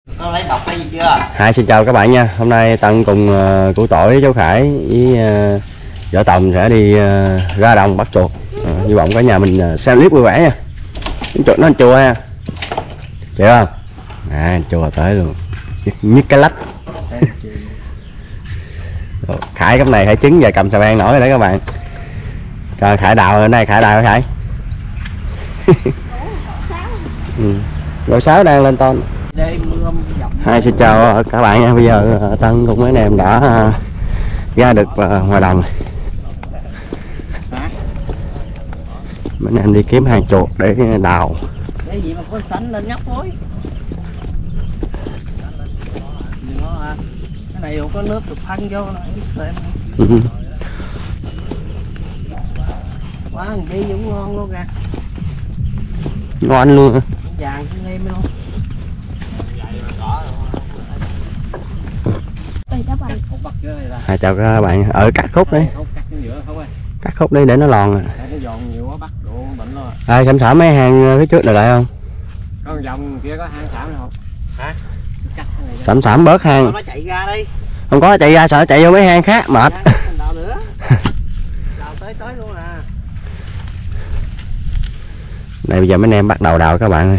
Có lấy độc hay gì chưa? Hi, xin chào các bạn nha. Hôm nay Tân cùng Củ Tỏi, cháu Khải với vợ Tòng sẽ đi ra đồng bắt chuột. Hy vọng cả nhà mình xem clip vui vẻ nha. Chuột nó ăn chua ha, chịu không? Chua tới luôn, nhức cái lách. Khải cấp này Khải trứng và cầm xà beng nổi rồi đấy các bạn. Rồi Khải đào hôm nay Khải đào Khải. Rồi 6 đang lên ton. Hi, xin chào các bạn nha. Bây giờ Tân cùng mấy anh em đã ra được ngoài đồng. Mấy anh em đi kiếm hàng chuột để đào. Cái gì mà có sánh lên nhóc thôi. Cái này có nước được phân vô này. Quá thằng kia cũng ngon luôn kìa. Ngon luôn. Vàng cũng em luôn. Chào các bạn. Ở cắt khúc đi. Cắt khúc đi để nó lòn. Sẵm sẵm mấy hàng phía trước này lại không? Con dòng kia có hang sẵm không? Hả? Sẵm sẵm bớt hang. Nó chạy ra đi. Không có chạy ra, sợ chạy vô mấy hang khác mệt. Đào nữa. Đào tới luôn à. Này bây giờ mấy anh em bắt đầu đào các bạn ơi.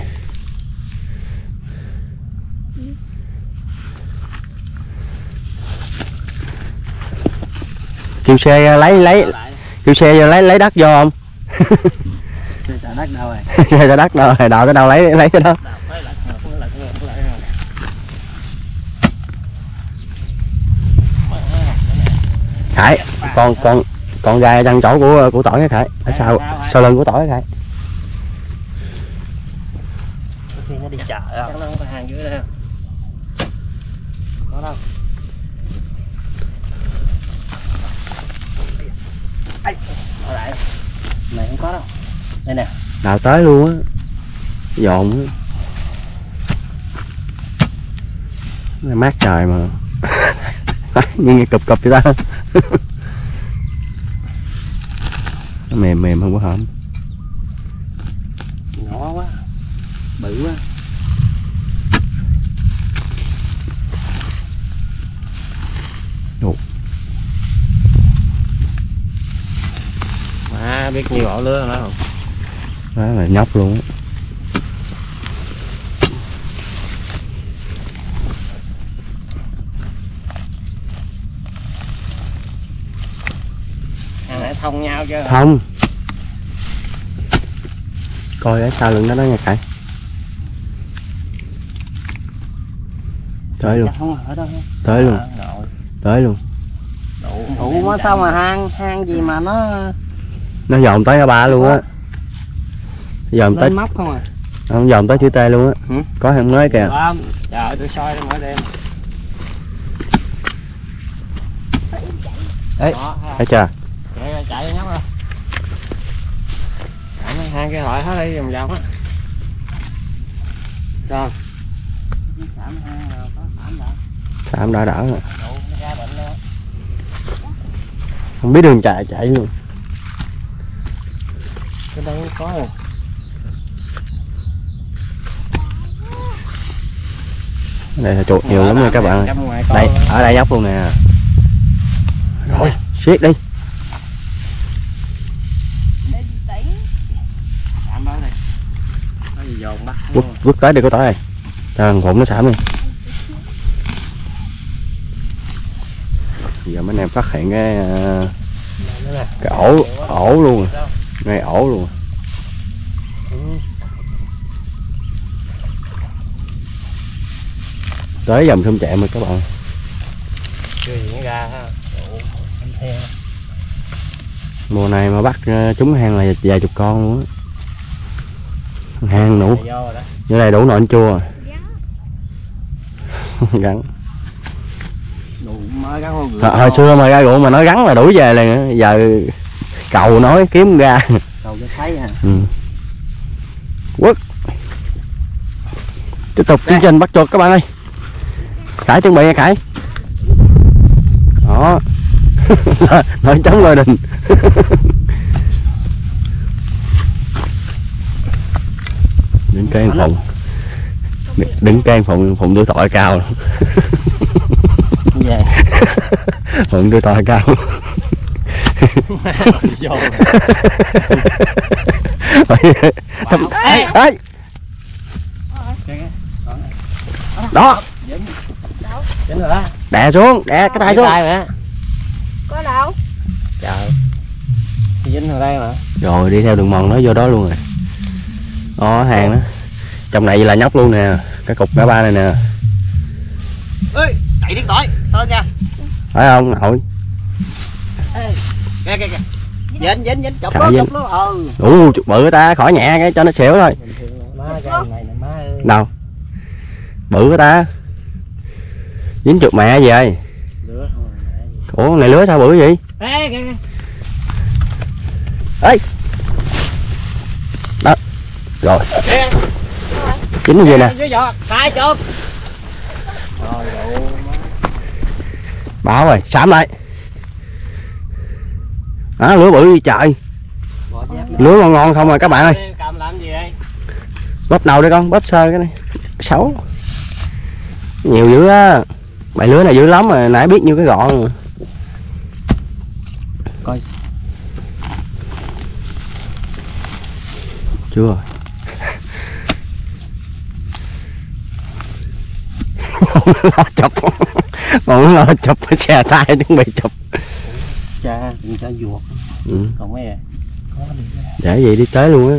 Kêu xe kêu xe vô lấy đất vô không? Xe đất đâu rồi? Xe đất đâu rồi, đào tới đâu lấy cái đó. Khải, con gai đang chỗ của tỏi cái Khải, ở sau lưng của tỏi cái Khải. Khi nó đi chợ không? Nó có hàng dưới đây không? Có đâu. Ở lại. Này không có đâu. Đây nè. Đào tới luôn á. Dồn á. Mát trời mà. Nhưng nghe cụp vậy ta. Nó mềm không có hổm. Nhỏ quá. Bự quá. Biết nhiều ổ lứa đó không? Đó là nhóc luôn á. Nãy thông nhau chưa? Thông. Coi ở sau lưng nó đó nha Khải. Tới luôn. Tới luôn. Tới luôn. Ủa mà sao mà hang gì mà nó dòm tới ba luôn á. Dòm tới móc không à? Không, dòm tới chữ T luôn á. Có hàng mới kìa. Trời ơi, tôi soi nó mỗi đêm. Ê, thấy chưa? Chạy cho nhóc rồi. Hang kia hỏi hết đi vòng vòng á. Rồi. Sạm đỡ rồi. Không biết đường chạy luôn. Cái đây có rồi. Đây là chuột nhiều lắm nha các bạn. Đây, ở đây dốc luôn nè. Rồi, siết đi. Vứt tới đi cô tỏi ơi. Cho thằng Phụng nó sảm đi. Giờ mấy anh em phát hiện cái ổ luôn. Ngay ổ luôn. Tới dòng thơm chạm rồi các bạn. Chưa gì nó ra ha. Mùa này mà bắt trúng hang là vài chục con luôn á. Hang đủ. Như này đủ nồi ăn chua. Gắn. Hồi xưa mà ra ruộng mà nói gắn là đuổi về liền. Giờ cầu nói kiếm ra. Cầu cho thấy à. Quất. Tiếp tục chương trình bắt chuột các bạn ơi. Khải chuẩn bị nha Khải. Đó. Nói chống lôi đình. Đến cây phụng. Đứng cái phụng tuổi thọ cao lắm. Về. Phụng tuổi thọ cao. Ê. Đó. Dính rồi đó. Đè xuống, đè cái tay xuống. Có đâu? Trời. Dính vào đây mà. Rồi đi theo đường mòn nó vô đó luôn rồi. Đó hàng đó. Trong này là nhóc luôn nè, cái cục ngã ba này nè. Ê, chạy điện thoại, thôi nha. Phải không hội? Kìa kìa kìa. Dính chụp Cãi nó, chụp nó. Chụp bự ta, khỏi nhẹ cái cho nó xỉu thôi. Má cái này nè má ơi. Đâu? Bự ta. Dính chụp mẹ gì ơi? Lửa không à. Ủa này lứa sao bự vậy? Ê kìa. Ê. Đó. Rồi. Dính gì nè. Vô giọt, tay chụp. Rồi đủ. Bảo rồi, sạm lại. Đó, lứa bự gì trời. Lứa ngon ngon không rồi các bạn ơi. Cầm làm gì đây? Bóp đầu đi con, bóp sơ cái này. Xấu. Nhiều dữ á. Bài lứa này dữ lắm rồi, nãy biết như cái gọn rồi. Coi. Chưa. Lo chụp. Còn lo chụp xe tay chuẩn bị chụp. Cha, đừng cho vuột. Ừ. Còn mấy à? Có đi. Để vậy đi tới luôn á.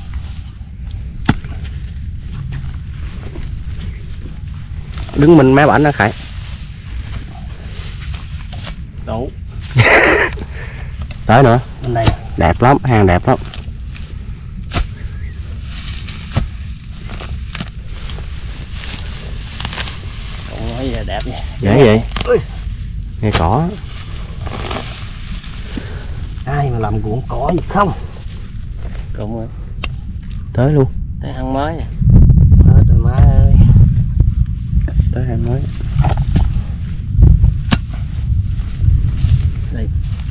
Đứng mình mé bảnh đó Khải. Đủ. Tới nữa. Bên đây. Đẹp lắm, hàng đẹp lắm. Còn mấy giờ đẹp vậy. Dễ vậy. Nghe cỏ. Ai mà làm cuộn cỏ gì không? Cũng rồi. Tới luôn. Tới hang mới à. Hết rồi má ơi. Tới hàng mới. Đây.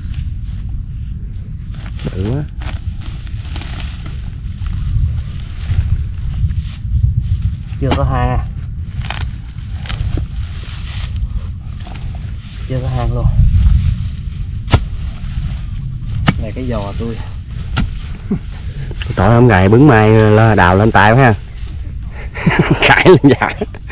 Bự quá. Chưa có hang. Chưa có hang luôn. Này cái giò tôi. Tội hôm ngày bứng mai là đào lên tay quá ha. Khải lên dạ.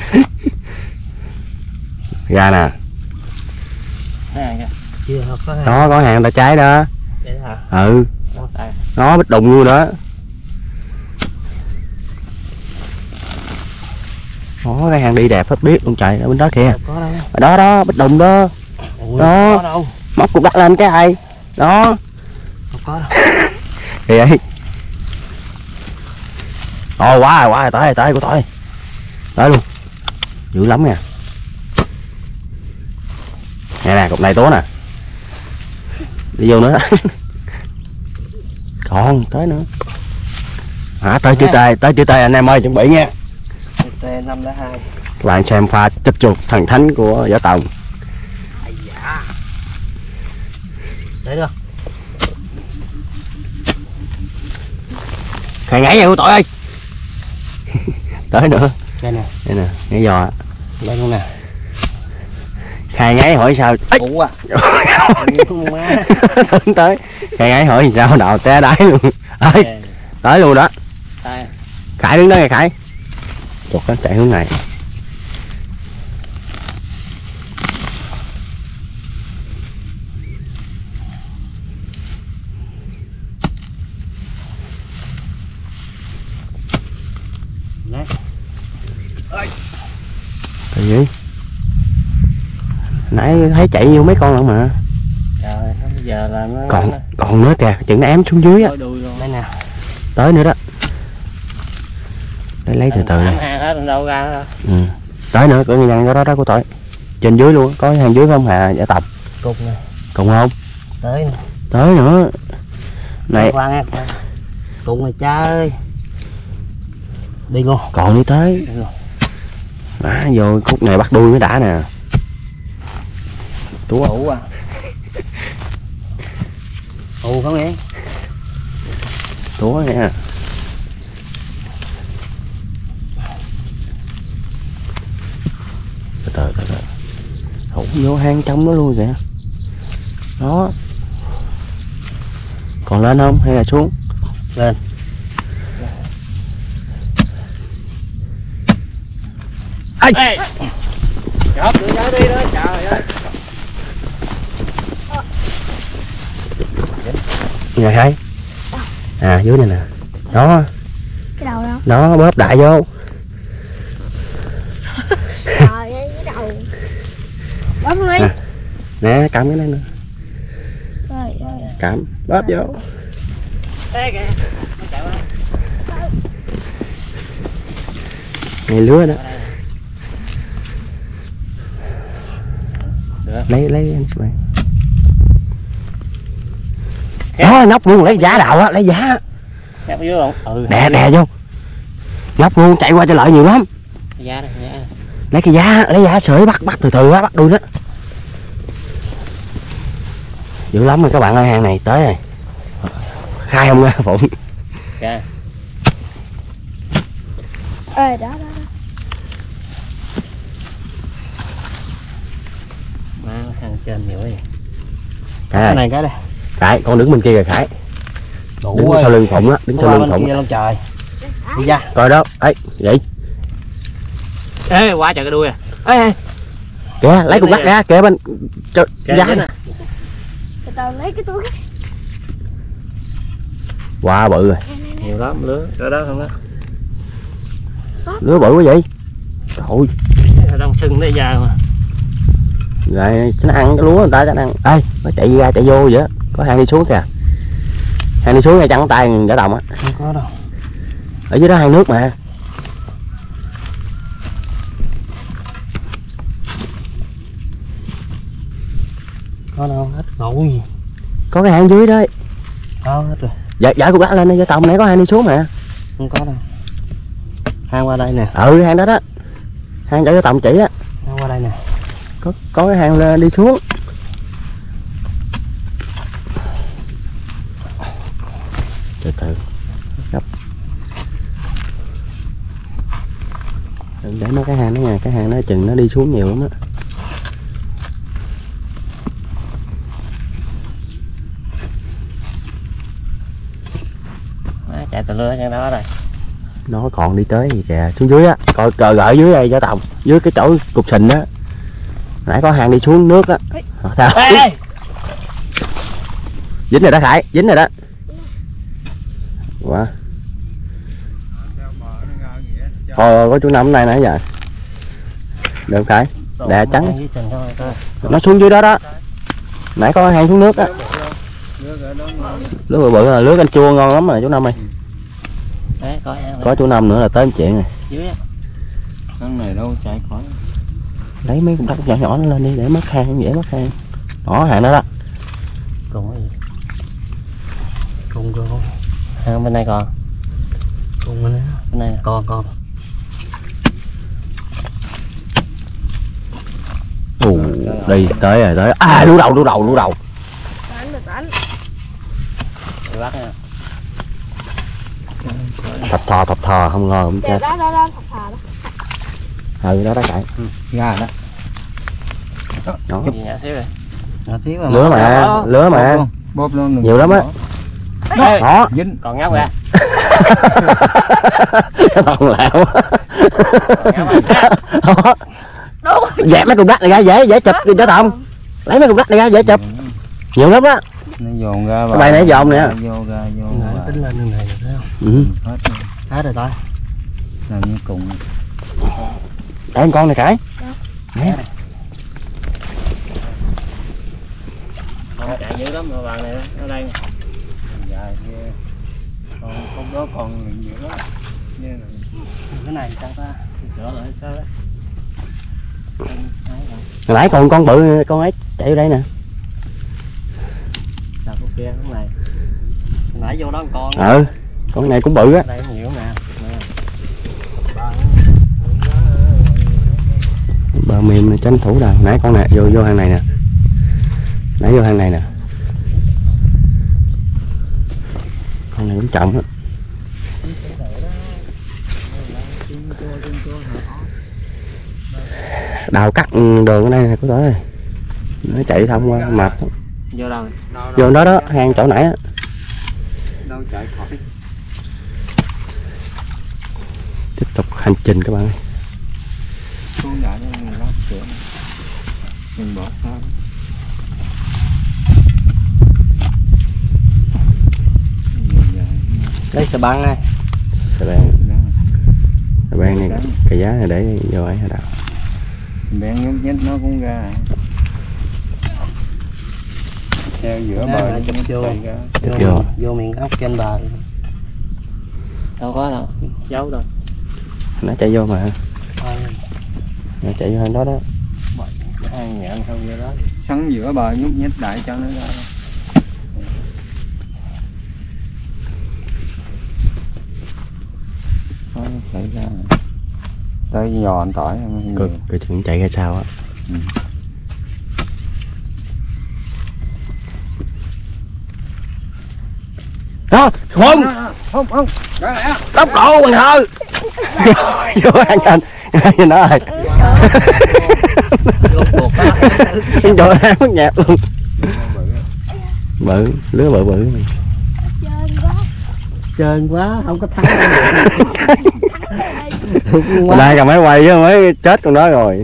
Ra nè. Hang kìa. Chưa có hang. Đó có hàng ta trái đó. Vậy hả? Ừ. Nó bích đùng luôn đó. Đó cái hàng đi đẹp hết biết luôn trời, ở bên đó kìa. Có đâu. Ở đó đó, bích đùng đó. Ui, Đó. có đâu. Móc cục đất lên cái ai. Đó. Không có đâu. Kìa vậy. Ồ quá rồi, tới của tôi. Tới luôn. Dữ lắm nha. Nè cục này tố nè. Đi vô nữa đó. Còn tới nữa. Tới chữ T anh em ơi, chuẩn bị nha. T502. Các bạn xem pha chấp chuột thần thánh của Võ Tòng. Ây da. Để được. Khai ngấy vậy của tội ơi. Tới nữa. Đây nè. Đây nè, nhảy giò. Đây luôn nè. Khai ngấy hỏi sao? Ấy. Ủa à. Tới. Khai ngấy hỏi sao đào té đáy luôn. Ơi. Tới luôn đó. Khải đứng đó kìa Khải. Chuột nó chạy hướng này. Nè. Cái gì? Nãy thấy chạy vô mấy con lận mà. Trời, bây giờ là nó còn nữa kìa, chừng nó ém xuống dưới á. Đây nè. Tới nữa đó. Để lấy từ từ này. Hàng hết đâu ra đâu. Ừ. Tới nữa, cửa nhân đó đó của tội. Trên dưới luôn, có hàng dưới không Hà Giả Tập? Cục nè. Cùng không? Tới nè. Tới nữa. Này. Khoan nha. Cục này cha ơi. Đi luôn. Còn đi tới. Đó, vô khúc này bắt đuôi mới đã nè. Túa. Đủ à. Ù không nghe. Túa nha. từ từ thủ vô hang trong đó luôn kìa. Đó. Còn lên không hay là xuống? Lên. Ê, chợp đưa ra đi đó, trời ơi. Nhà thấy à, dưới này nè. Đó, Cái đầu đâu? đó bóp đại vô. Trời ơi, cái đầu. Bấm luôn đi. À. Nè, cầm cái này nè, Rồi, rồi. cầm bóp vô. Ê kìa, nó chạy qua. Này lứa đó. Được. Lấy anh bạn. Đó, nóc luôn, lấy giá đầu á, lấy giá. Kéo dưới không? Ừ. Đè vô. Nóc luôn, chạy qua cho lợi nhiều lắm. Giá đây, giá. Lấy cái giá, lấy giá sợi bắt từ từ á, bắt đuôi đó. Dữ lắm rồi các bạn ơi, hang này tới rồi. Khai không ra Phụng. Kìa. Ê, đó, đó. Má hàng trên nhiều ấy. Cái này cái đây. Khải, con đứng bên kia kìa Khải. Đủ Đứng rồi. sau lưng Phụng á, đứng sau lưng Bên Phụng. kia luôn trời. Đi ra. Coi đó, ấy, vậy. Ê, quá trời cái đuôi à. Ê, Kìa, lấy cục đất ra, kìa bên cho kìa giá. nè. Từ từ lấy cái túi. Wow, bự rồi. Nhiều lắm, lứa, cái đó không đó. Lứa bự quá vậy. Trời ơi. Đông sưng nó dài mà. Rồi, nó ăn cái lúa người ta cho nó ăn. Ê, nó chạy ra chạy vô vậy á. Có hang đi xuống kìa. Hang đi xuống ngay chân tay Võ Đồng á. Không có đâu. Ở dưới đó hang nước mà. Có đâu hết rồi. Có cái hang dưới đấy. Có hết rồi. Dạ cục đất lên đây Võ Đồng, nãy có hang đi xuống mà. Không có đâu. Hang qua đây nè. Ừ, hang đó đó. Hang chỗ Võ Đồng chỉ á. Hang qua đây nè. Có cái hang lên đi xuống. Từ từ. Gấp. Đừng để mấy cái hang đó nha, cái hang đó chừng nó đi xuống nhiều lắm á. Má chạy từ lứa trên đó rồi. Nó còn đi tới gì kìa, xuống dưới á, coi cờ gợi dưới đây Võ Đồng, dưới cái chỗ cục sình á. Nãy có hang đi xuống nước á. Sao? Ê, Dính rồi đó Khải, dính rồi đó. Wow. Thôi có chú Năm này nãy giờ. Được Khải. Đè trắng. Nó xuống dưới đó đó. Nãy có hang xuống nước á. Lứa bự là lứa canh chua ngon lắm rồi chú Năm ơi. đấy, Có chú Năm nữa là tới chuyện rồi. dưới á. Con này đâu chạy khỏi. Lấy mấy cục đất nhỏ nhỏ nó lên đi để mất hang, dễ mất hang. Đó hang đó đó. Cùng cái gì? Cùng cơ không? Hàng bên này còn. Cùng bên đây. Bên này nè. Con. Đi tới rồi tới. À lú đầu. Đánh được đánh. Đi bắt nha. Thập thò không ngon không Kìa, chết. đó, thật thà đó. Ừ đó chạy. Ra đó. Đó. Gì nhỏ xíu rồi. Nhỏ xíu mà. Lứa mà. Bóp luôn. Nhiều lắm á. Ê, Đó. Dính. còn ngóc ra. Còn lẹo. Ngóc Đó. Dẹp mấy cục đất này ra dễ chụp đi Võ Đồng. Lấy mấy cục đất này ra dễ chụp. Nhiều lắm á. Nó dồn ra. Cái bài này dồn nè. Vô ra. Nó Tính lên đường này được thấy không? Ừ. Hết rồi ta. Làm như cùng. Để con này Khải. Nè. Không chạy dữ lắm mà bạn này ở đây. Dài kia. Con đó còn nhiều lắm. Cái này sao ta? Sửa lại sao đó. Hồi nãy còn con bự con ấy chạy vô đây nè. Sao con kia lúc này. Hồi nãy vô đó con. Ừ. Con này cũng bự á. Đây nhiều nè. Bờ mềm tranh thủ đâu. Nãy con này vô hang này nè. Nãy vô hang này nè. Con này cũng trọng á. đào cắt đường ở đây nè, có tới nó chạy thông qua mệt. Vô đâu? Vô đó đó, hang chỗ nãy á. Đâu chạy khỏi. Tiếp tục hành trình các bạn ơi. Xuống đã cho mình lót cửa. Mình bỏ sao. Lấy xà băng này. Xà beng này, cái giá này để vô ấy hả đạo. Bén nhúc nhích nó cũng ra. Theo giữa bờ chụp vô. Chụp vô. Vô miệng ốc trên bờ. Đâu có đâu, giấu đâu. Nó chạy vô mà. Nó chạy vô đó đó. Ăn nhận không vô đó. Sắn giữa bờ nhúc nhích đại cho nó ra. Nó chạy ra. Tới giò anh tỏi Cái chuyện chạy ra sao á. Đó, không không đó lại á, tốc độ bằng thơ. Vô ăn anh nó rồi. Chỗ ăn mất nhạt luôn. Bự, lứa bự bự. Trơn quá, không có thắng. Nay cầm máy quay chứ mới chết con đó rồi.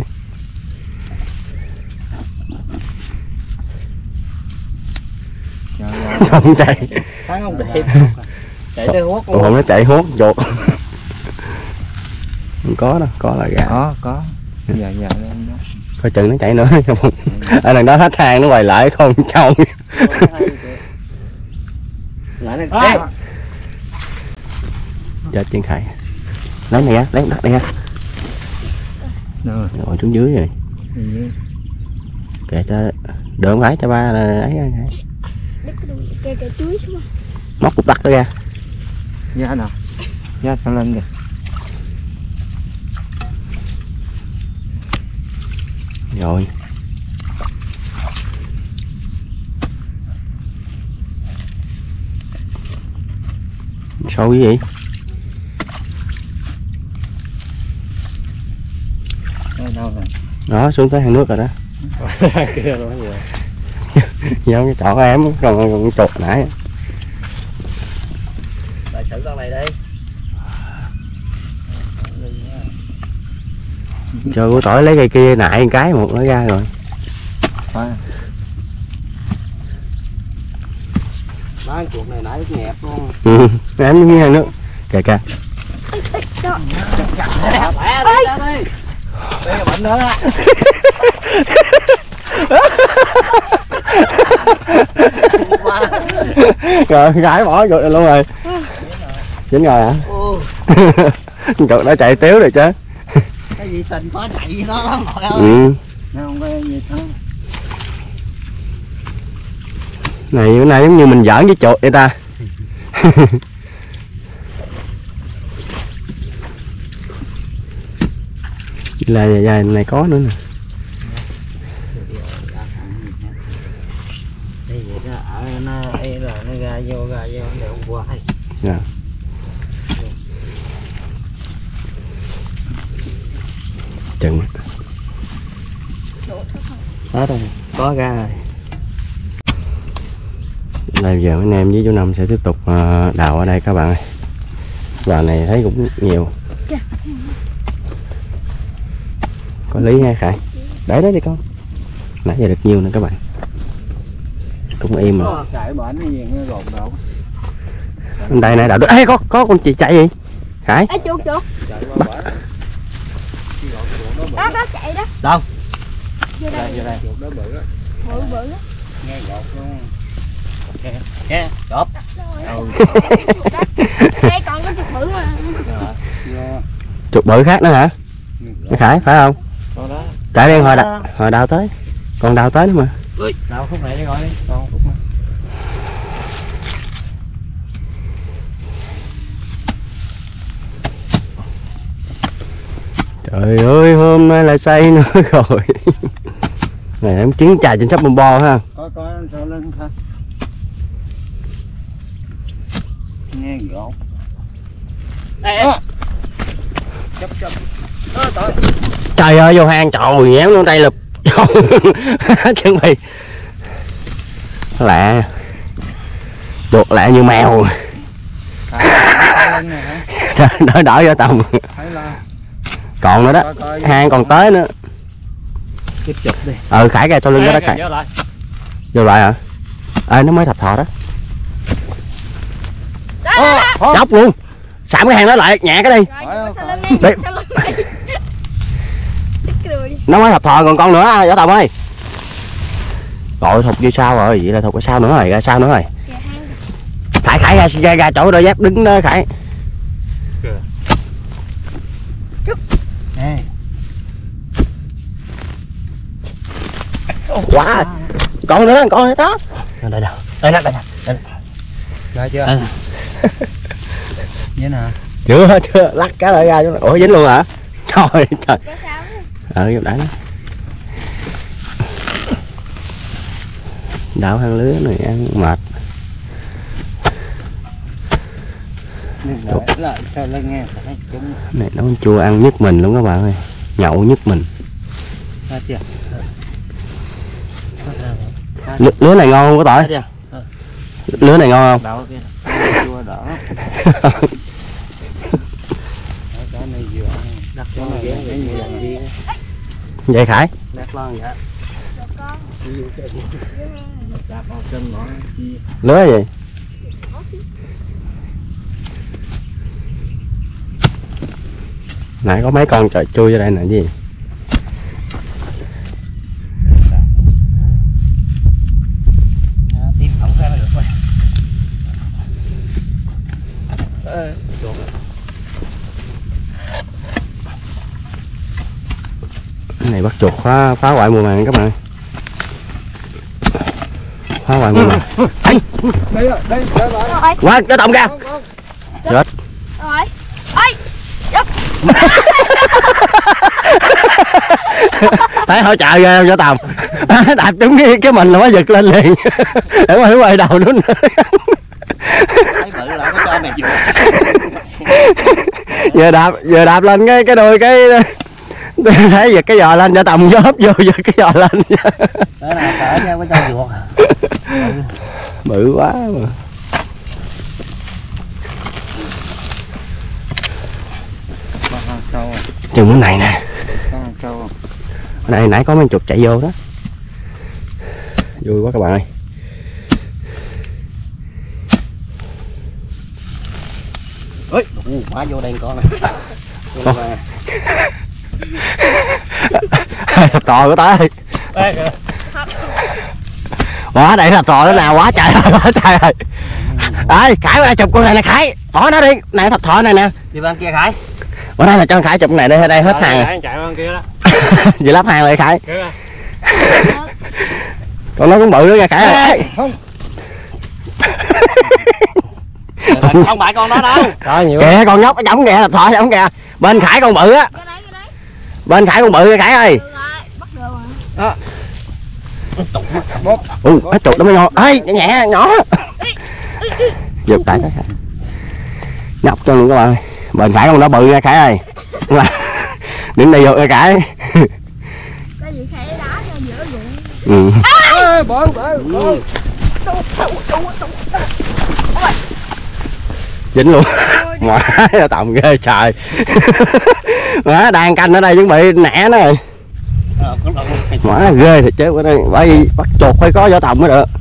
Không chạy. Thắng không đẹp. Chạy tới hốt Còn nó chạy hốt chuột. Không có đâu, có là gà. Có. Dạ lên đó. Coi chừng nó chạy nữa. Ở đằng đó hết hàng nó quay lại không trông. Lại này. Chết trên Khải. Lấy này á, lấy đất này á. Rồi xuống dưới rồi. Kệ cho đỡ không phải cho ba là ấy. Kè chuối xuống. Móc cục đất đó ra. Giá nào? Giá sao lên kìa. Rồi. Sâu cái gì? Đâu rồi? Đó, xuống tới hang nước rồi đó. Kia rồi vậy. Giống cái chỗ em còn chuột nãy. Lại xử con này đi. Cho của tỏi lấy cây kia nại cái một nó ra rồi. Má chuột này nãy nhẹp luôn. Em như hang nước. Kìa kìa. Đây là bệnh nữa đó. Rồi gái bỏ chuột luôn rồi. Chính rồi hả? Chuột đã chạy tiếu rồi chứ. Cái gì tình có chạy với nó lắm mọi ơi. Nó không có gì hết. Này bữa nay giống như mình giỡn với chuột vậy ta. Là dài này có nữa nè. Đây vậy đó, ở nó ấy rồi nó ra vô để hôm qua. Dạ. Chừng. Hết rồi, có ra rồi. Đây giờ anh em với chú Năm sẽ tiếp tục đào ở đây các bạn ơi. Vào này thấy cũng nhiều. Có lý ha Khải. Để đó đi con. Nãy giờ được nhiều nữa các bạn. Cũng im rồi. Chạy bệnh cái gì nó gột đâu. Bên đây nãy đào được. Ê có con chị chạy gì? Khải. Ê chuột. Bắt. Đó chạy đó. Đâu? Vô đây. Chuột đó bự đó. Bự đó. Nghe gột luôn. Nghe, chộp. Đây còn có chuột bự mà. Chuột bự khác nữa hả? Cái Khải phải không? Đó đó. Chạy đi hồi đào tới. Còn đào tới nữa mà. Đào khúc này đi gọi đi. Con khúc này. Trời ơi hôm nay lại say nữa rồi. Này em chuyến trà trên sắp bom bo ha. Có sao lên thôi. Nghe gột. Ê. Chấp. Trời ơi vô hang trời nhéo luôn đây là chuẩn bị lạ chuột lạ như mèo đỡ đỡ vô tầm còn nữa đó hang còn tới nữa tiếp chụp đi. Khải ra sau lưng đó đó Khải vô lại hả nó mới thập thò đó dốc luôn sạm cái hang đó lại nhẹ cái đi nó mới thập thò còn con nữa Võ Tòng ơi rồi thục vô sao rồi vậy là thục ở sau nữa rồi ra sau nữa rồi Khải ra chỗ đôi dép đứng đó Khải quá con nữa đó đây đâu đây nè Ra chưa? Vậy nè. Chưa lắc cái lại ra ủa dính luôn hả trời giúp đá nó đảo hang lứa này ăn mệt lại sao lên nghe này nấu chua ăn nhức mình luôn các bạn ơi nhậu nhức mình lứa này ngon không có tỏi lứa này ngon không chua đỏ vậy Khải lứa gì nãy có mấy con trời chui vô đây nè gì tiếp không ra được rồi. Cái này bắt chuột phá hoại mùa màng các bạn ơi phá hoại mùa màng đây quá cái Tòng ra chết rồi thấy hỗ trợ ra Võ Tòng đạp trúng cái mình là nó giật lên liền để mà quay đầu nữa thấy bự lại có cho mày vừa đạp lên cái đuôi cái thấy giật cái giò lên Võ Tòng góp vô giật cái giò lên đó là cỡ nha có cho ruột bự quá mà chừng cái này nè ở đây nãy có mấy chuột chạy vô đó vui quá các bạn ơi ơi má vô đây con này thập tò của tới quá đây thập tò đó nào quá trời ơi ơi Khải qua đây chụp con này nè Khải bỏ nó đi này thập thọ này nè đi bên kia Khải bữa nay là cho Khải chụp này đây hết hàng chạy bên kia đó vừa lắp hàng lại Khải còn nó cũng bự nữa nha Khải ơi không phải con đó đâu kìa con nhóc nó giống kìa thọ giống kìa bên Khải con bự á bên Khải con bự nha Khải ơi hết chuột nó mới ngon ơi nhẹ nhỏ giật lại đó nhóc cho luôn các bạn ơi bên Khải con nó bự nha Khải ơi đừng đi vô nha Khải cái gì Khải đá cho giữa ruộng bự dính luôn má Tòng ghê trời má đang canh ở đây chuẩn bị nẻ nó rồi má ghê thì chứ bởi vì bắt chuột phải có Võ Tòng mới được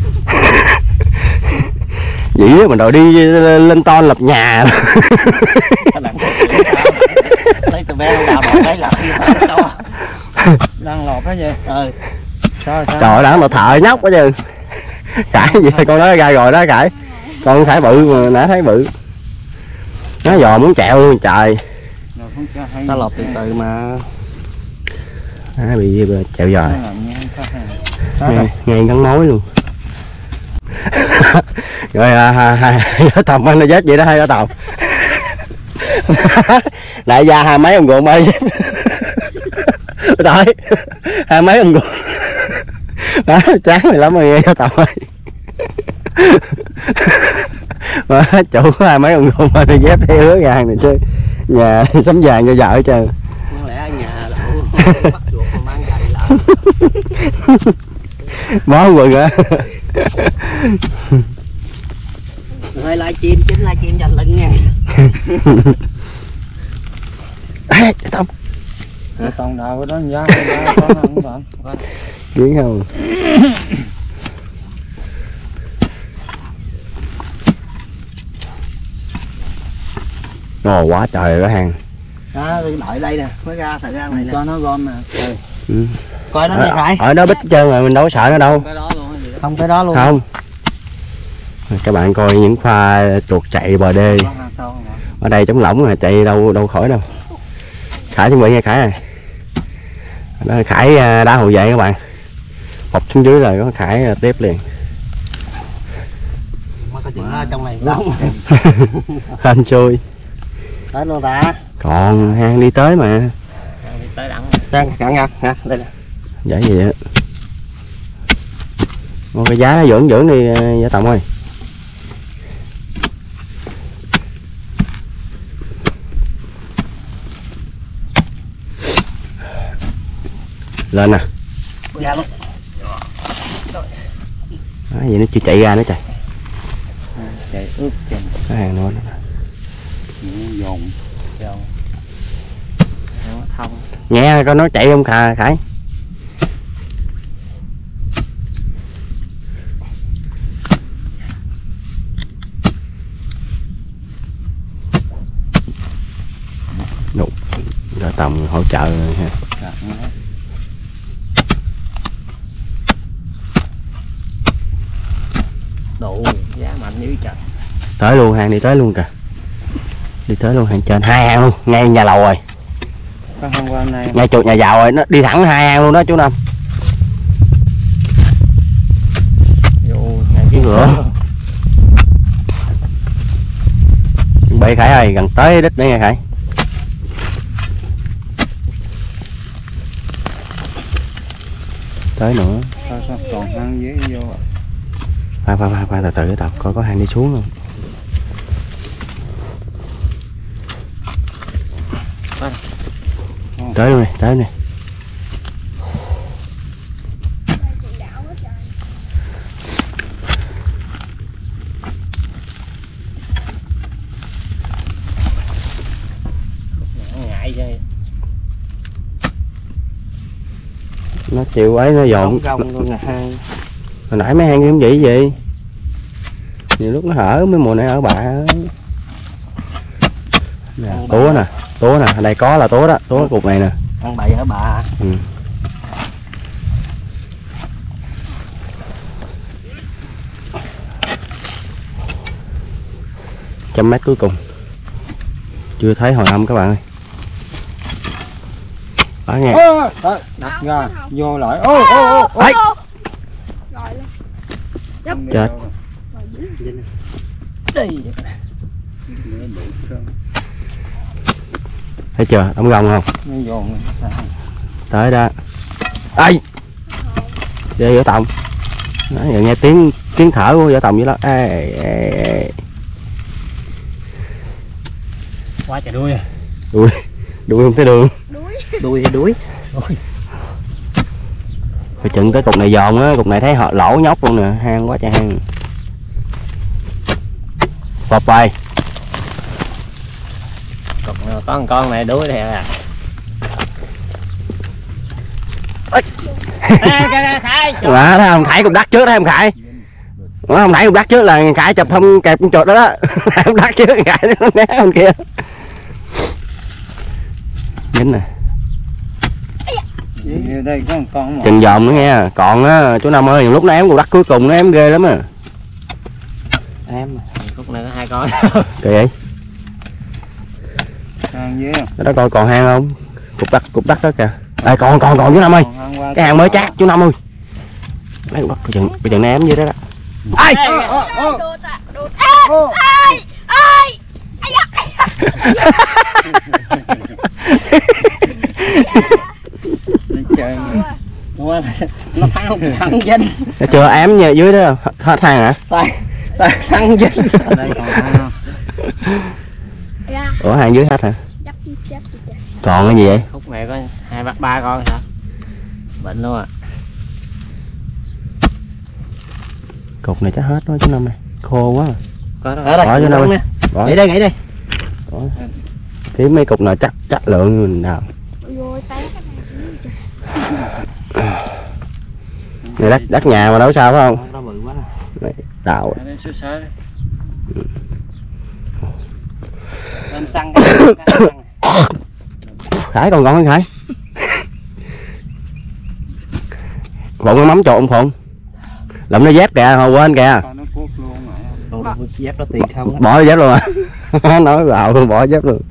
vậy mình đòi đi lên ton lập nhà lấy từ bé đào một lấy lọc đang lọt đó vậy trời đáng là thợ nhóc quá chứ Khải gì con đó ra rồi đó Khải con Khải bự mà nãy thấy bự nó giò muốn trẹo luôn trời ta lọt từ từ mà nó bị trẹo giò ngay gắn mối luôn rồi Võ Tòng anh nó vết vậy đó hay Võ Tòng đại gia hai mấy ông ruộng ơi trời hai mấy ông ruộng đó chán mày lắm rồi nghe Võ Tòng ơi mà chủ hai mấy ông ruộng ơi dép theo hứa vàng này chứ nhà sắm vàng cho vợ chứ chẳng lẽ ở nhà đậu bắt chuột mà mang giày lại. Món quần á. Rồi live stream chính live stream cho lưng nha. Ê, Tông. Tông đầu đó giá có không bạn? Kiến không? Ồ quá trời đó hàng. Đó, đợi đây nè, mới ra thời gian này nè. Cho nó gom nè. Ừ. Coi nó này phải. Ở đó bít hết trơn rồi, mình đâu có sợ nó đâu. Cái đó luôn hay gì đó. Không cái đó luôn. Không. Các bạn coi những pha chuột chạy bờ đê. Ở đây trống lỏng mà chạy đâu khỏi đâu. Khải chuẩn bị nha Khải này. Đó, Khải đá hậu vệ các bạn. Bọc xuống dưới rồi có Khải tiếp liền. Mà có chuyện trong này nóng. Hên xui. Tới luôn ta. Còn hang đi tới mà. Đi tới đặng. Đang cạn nha, ha, đây nè. Vậy gì á. Một cái giá nó dưỡng đi Giả Tòng ơi. Lên nè. Dạ luôn. Đó, vậy nó chưa chạy ra nữa trời. Chạy ướp chân. Cái hàng nữa. Dồn. Thông. Nghe coi nó chạy không Khải. Đúng. Giả Tòng hỗ trợ rồi ha. Đủ giá mạnh dữ trời. Tới luôn hàng đi tới luôn kìa. Đi tới luôn hàng trên hai hàng luôn, ngay nhà lầu rồi. Có hôm qua này. Ngay chuột nhà giàu rồi, nó đi thẳng hai hàng luôn đó chú Năm. Vô ngày kia Nữa. Chuẩn bị Khải ơi, gần tới đích nữa nha Khải. Tới nữa. Sao còn hang dưới vô. Khoan từ từ Tàu coi có hang đi xuống không. Tới luôn này, tới này. ngại chơi. Nó chịu ấy nó dọn. Luôn nè hang. Hồi nãy mấy hang kiếm gì? Nhiều lúc nó hở mấy mùa này ở bạ. Nè, túa nè, ở đây có là túa đó, túa cái cục này nè. Ăn bậy hả bà? Ừ. Trăm mét cuối cùng. Chưa thấy hồi âm các bạn ơi. Đó nghe. Đặt ra, vô lại. Ấy. Chết. Thấy chưa, đóng gông không? Nó dồn. Tới đó. Ây. Đi Giả Tòng. Đó, giờ nghe tiếng thở của Giả Tòng vậy đó. Ê. Quá trời đuôi. Đuôi không thấy đường. Đuôi. Phải chừng tới cục này giòn á, cục này thấy họ lỗ nhóc luôn nè, hang quá trời hang. Bọc bay. Có một con này đuối này à. Mà thấy không, Khải cục đất trước thấy không Khải? Không Khải cục đất trước là Khải chụp không kẹp con chuột đó đó. Cục đất trước Khải nó né bên kia. Dính nè. Đây có một con mà. Chừng dòm nữa nghe. Còn á chú Năm ơi, lúc nãy em cục đất cuối cùng nó em ghê lắm à. Em khúc này có hai con. Kìa vậy? Hang dưới. Đó coi còn hang không? Cục đất đó kìa. À, còn chú Năm ơi. Cái hàng mới chát chú Năm ơi. Lấy cục đất cái chừng ném dưới đó đó. Ai. Nó thắng dinh. Chưa ém như dưới đó hết hang hả? Thắng dinh. Đây còn hang không? Ủa hang dưới hết hả? Còn cái gì vậy? Khúc mẹ có 2-3 con hả? Bệnh luôn à. Cục này chắc hết đó chú Năm này, khô quá à. Có đâu. Ở đây, Bỏ vô đâu nè. Bỏ. Nghỉ đây, nghỉ đây. Kiếm mấy cục nào chắc lượng mình nào. Rồi té cái này. Này đất nhà mà đâu sao phải không? Nó bự quá. Này, đào. Ở đây sơ sơ đây. Lên xăng cái xăng. Khải còn ngon hơn Khải. Phụng nó mắm trộn ông Phụng. Lụm nó dép kìa, hồi quên kìa. Nó cuốc luôn mà. Dép nó tiền không. Bỏ dép luôn à. Nói vào bỏ dép luôn.